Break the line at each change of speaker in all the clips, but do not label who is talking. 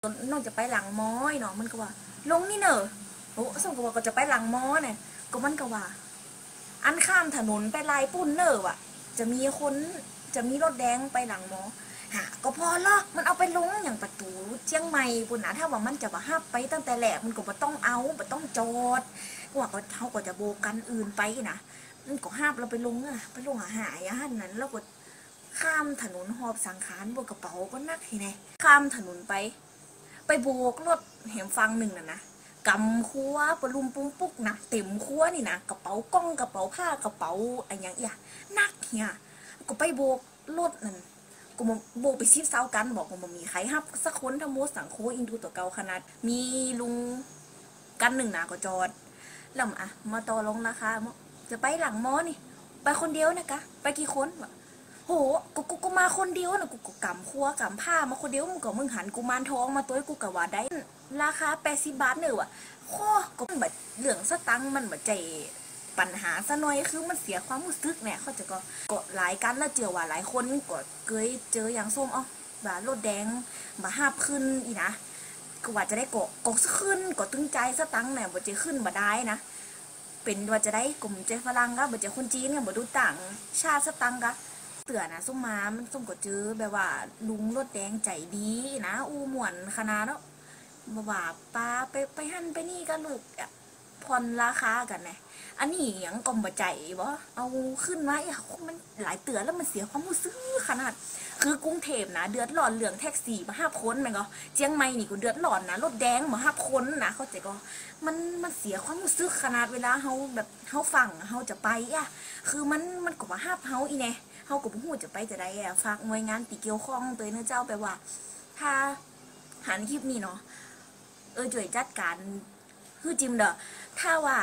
น้องจะไปหลังม้อยเนาะมันก็ว่าลงนี่เนอะโอ้ส่งก็ว่าก็จะไปหลังม้อเนี่ยก็มันก็ว่าอันข้ามถนนไปลายปุ่นเนอะว่ะจะมีคนจะมีรถแดงไปหลังม้อหาก็พอละมันเอาไปลงอย่างประตูเชียงใหม่ปุ่นนะถ้าว่ามันจะว่าห้าไปตั้งแต่แรกมันก็บ่ต้องเอาบ่ต้องจอดว่าก็เขาก็จะโบกันอื่นไปนะมันก็ห้าเราไปลงอะไปลงหายอะฮั่นนั้นแล้วก็ข้ามถนนหอบสังขารบนกระเป๋าก็นักทีไงข้ามถนนไปโบกรถเห็นฟังหนึ่งนะกำคัวปลุมปุ้งปุ๊กนะเต็มคัวนี่นะกระเป๋ากล้องกระเป๋าผ้ากระเป๋าอะไรอย่างเงี้ยนักเฮียก็ไปโบกรถนั่นกูมาโบกไปซีบเซากันบอกว่ามีใครฮับสักคนทั้งหมดสังโคอินดูตัวเก่าขนาดมีลุงกันหนึ่งนะก็จอดแล้วมาต่อลงราคาจะไปหลังมอนี่ไปคนเดียวนะคะไปกี่คนโหกูมาคนเดียวนะกูกำคัวกำผ้ามาคนเดียวมึงหันกูมานทองมาตัวกูกะว่าได้ราคา80 บาทเนี่ยว่ะโคก็แบบเหลืองสตังมันแบบใจปัญหาซะหน่อยคือมันเสียความรู้สึกเนี่ยเขาจะก็หลายกันแล้วเจอว่าหลายคนก็เคยเจออย่างส้มแบบรถแดงมาห้าบขึ้นอีนะก็ว่าจะได้กขึ้นก็ตึงใจสตังเนี่ยบ่จะขึ้นบ่ได้นะเป็นว่าจะได้กลุ่มเจฝรั่งก็บ่จะคนจีนก็บ่ดูต่างชาติสตังก็เตือนนะส้มมามันส้มก็เจอแบบว่าลุงรถแดงใจดีนะอู้หมวนขนาดเนาะมาว่าป้าไปหั่นไปนี่กันลูกผ่อนราคากันไงอันนี้อย่างกลมบะใจบ่เอาขึ้นมามันหลายเตือนแล้วมันเสียความรู้สึกขนาดคือกรุงเทพนะเดือดร้อนเหลืองแท็กซี่มา5 คนมันก็เจียงใหม่นี่ก็เดือดร้อนนะรถแดงมา5 คนนะเขาใจก็มันเสียความรู้สึกขนาดเวลาเขาแบบเขาฟังเขาจะไปคือมันก็ว่า5เขาอีแน่เขาก็บ่ฮู้จะไปจะได้ฝากหน่วยงานที่เกี่ยวข้องตัวเนื้อเจ้าไปว่าถ้าหันคลิปนี้เนาะช่วยจัดการคือจิมเด้อถ้าว่า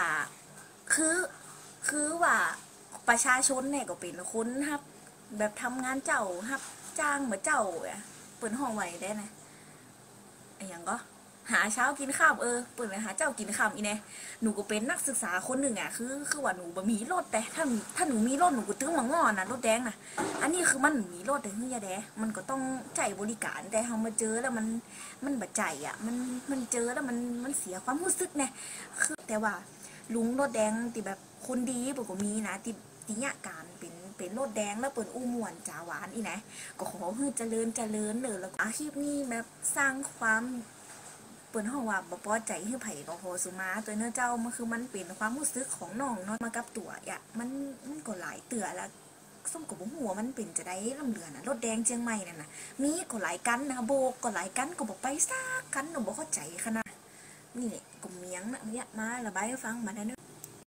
คือว่าประชาชนเนี่ยก็เป็นคนครับแบบทำงานเจ้าครับจ้างเหมือนเจ้าเปิดห้องไว้ได้นะอย่างก็หาเช้ากินข้าวเปิดไปหาเจ้ากินข้าวอีเนี่ยหนูก็เป็นนักศึกษาคนหนึ่งคือว่าหนูบะมีรถแต่ถ้าหนูมีรถหนูก็ตื้อมางอนนะรถแดงนะอันนี้คือมันมีรถแต่เฮียแดมันก็ต้องใจบริการแต่เขามาเจอแล้วมันบาดใจมันเจอแล้วมันเสียความรู้สึกเนี่ยคือแต่ว่าลุงรถแดงที่แบบคนดีปกมีนะที่เนี่ยการเป็นรถแดงแล้วเปิดอู้ม่วนจ่าหวานอีนะก็ขอให้เจริญเลยแล้วอาชีพนี้แบบสร้างความเปิดห้องว่าบ่พอใจให้ไผ่ก็พอสุมาตัวเนื้อเจ้ามันคือมันเป็นความรู้สึกของน้องเนาะมากับตัวมันก็หลายเตือแล้วส้มกับหัวมันเป็นจะได้ลำเลือนะรถแดงเชียงใหม่นั่นนะมีก็หลายกันนะโบก็หลายกันก็บอกไปซากกันหนูบอกเข้าใจขนาดนี่เนี่ยก็เมียงนะเนี่ยมาระบายให้ฟังมาได้เนอะ